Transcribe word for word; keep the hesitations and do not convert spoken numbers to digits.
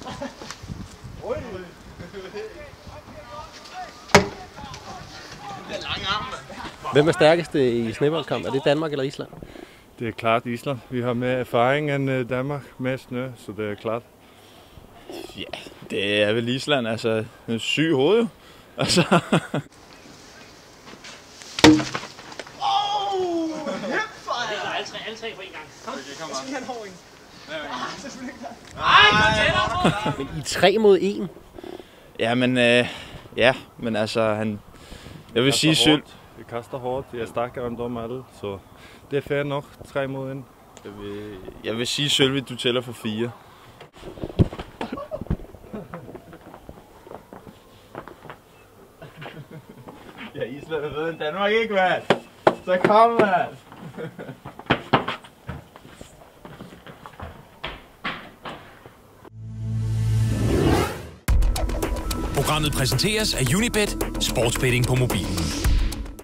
Hvem er stærkest i sneboldkamp? Er det Danmark eller Island? Det er klart Island. Vi har mere erfaring end Danmark med snø, så det er klart. Ja, det er vel Island. Altså, en syg hoved jo. Altså. Alle tre på en gang. Kom, så skal vi have en hård en. Ah, selvfølgelig ikke der. Ej, kom tættere på! Men I tre mod en? Ja, men, øh, ja, men altså, han... Jeg vil sige Syl... Vi kaster hårdt. Jeg er stærkere end dem alle, så det er fair nok. Tre mod en. Jeg vil, jeg vil sige Sølvi, du tæller for fire. Ja, Island er bedre end Danmark, ikke, mand? Så kom, mand! Programmet præsenteres af Unibet, sportsbetting på mobilen.